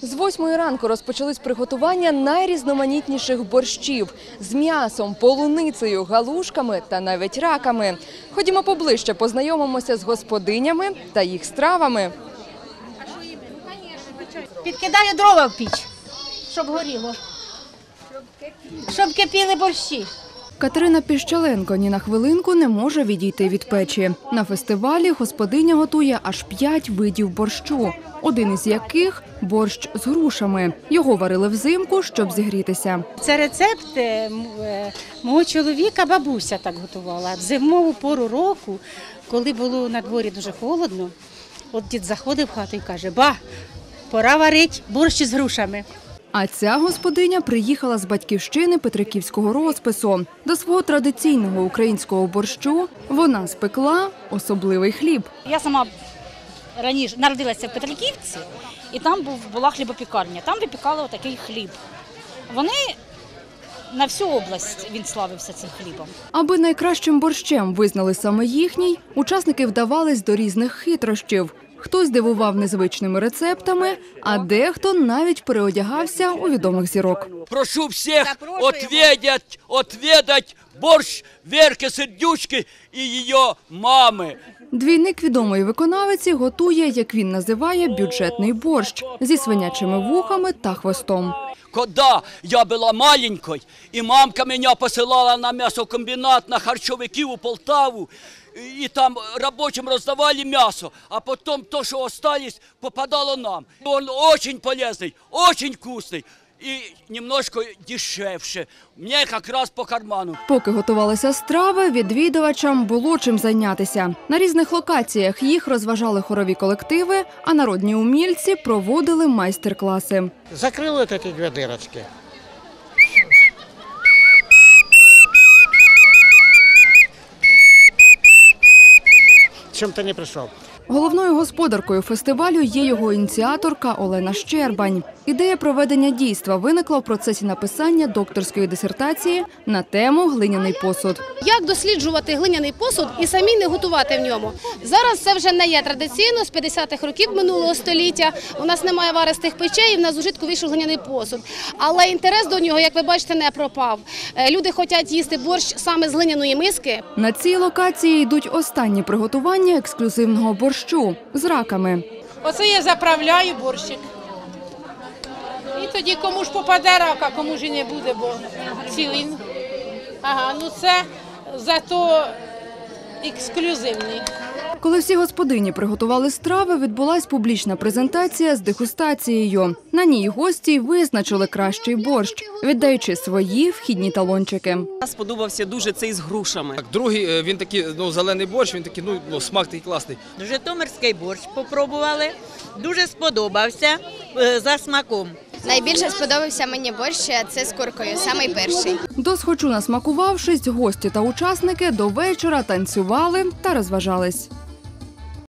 З 8-ї ранку розпочались приготування найрізноманітніших борщів з м'ясом, полуницею, галушками та навіть раками. Ходімо поближче, познайомимося з господинями та їх стравами. Підкидаю дрова в піч, щоб горіло, щоб кипіли борщі. Катерина Піщаленко ні на хвилинку не може відійти від печі. На фестивалі господиня готує аж 5 видів борщу, один із яких – борщ з грушами. Його варили взимку, щоб зігрітися. Це рецепт мого чоловіка, бабуся так готувала. В зимову пору року, коли було на дворі дуже холодно, от дід заходив в хату і каже: «Ба, пора варити борщ з грушами». А ця господиня приїхала з батьківщини петриківського розпису. До свого традиційного українського борщу вона спекла особливий хліб. Я сама раніше народилася в Петриківці, і там була хлібопікарня. Там випікали отакий хліб. Вони на всю область, він славився цим хлібом. Аби найкращим борщем визнали саме їхній, учасники вдавались до різних хитрощів. Хтось дивував незвичними рецептами, а дехто навіть переодягався у відомих зірок. Прошу всіх отведать борщ Верки Сердючки і її мами. Двійник відомої виконавиці готує, як він називає, бюджетний борщ зі свинячими вухами та хвостом. Когда я була маленькой, і мамка мене посилала на м'ясокомбінат, на харчовиків у Полтаву, і там робочим роздавали м'ясо, а потім то, що осталось, попадало нам. Він дуже полезний, дуже вкусний і немножко дешевше. Мені якраз по карману. Поки готувалися страви, відвідувачам було чим зайнятися. На різних локаціях їх розважали хорові колективи, а народні умільці проводили майстер-класи. Закрили такі дві дирочки. Чим ти не прийшов? Головною господаркою фестивалю є його ініціаторка Олена Щербань. Ідея проведення дійства виникла в процесі написання докторської дисертації на тему «Глиняний посуд». Як досліджувати глиняний посуд і самі не готувати в ньому? Зараз це вже не є традиційно, з 50-х років минулого століття. У нас немає варистих печей, і в нас з ужитку вийшов глиняний посуд. Але інтерес до нього, як ви бачите, не пропав. Люди хочуть їсти борщ саме з глиняної миски. На цій локації йдуть останні приготування ексклюзивного борщу з раками. Оце я заправляю борщик. І тоді кому ж попаде рака, кому ж і не буде, бо цілий. Ага, ну це зато ексклюзивний. Коли всі господині приготували страви, відбулась публічна презентація з дегустацією. На ній гості визначили кращий борщ, віддаючи свої вхідні талончики. Мені сподобався дуже цей з грушами. Другий, він такий, зелений борщ, він такий, смак такий класний. Житомирський борщ попробували, дуже сподобався за смаком. Найбільше сподобався мені борщ – це з куркою, самий перший. Досхочу насмакувавшись, гості та учасники до вечора танцювали та розважались.